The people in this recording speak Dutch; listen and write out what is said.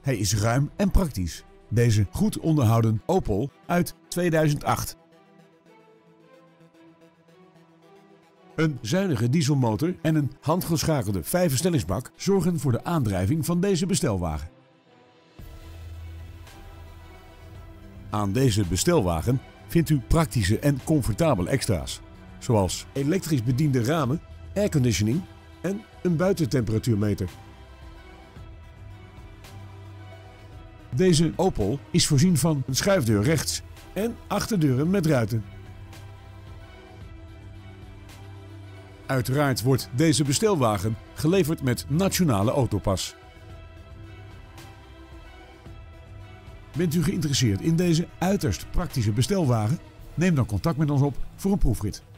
Hij is ruim en praktisch. Deze goed onderhouden Opel uit 2008. Een zuinige dieselmotor en een handgeschakelde 5-versnellingsbak zorgen voor de aandrijving van deze bestelwagen. Aan deze bestelwagen vindt u praktische en comfortabele extra's, zoals elektrisch bediende ramen, airconditioning en een buitentemperatuurmeter. Deze Opel is voorzien van een schuifdeur rechts en achterdeuren met ruiten. Uiteraard wordt deze bestelwagen geleverd met nationale autopas. Bent u geïnteresseerd in deze uiterst praktische bestelwagen? Neem dan contact met ons op voor een proefrit.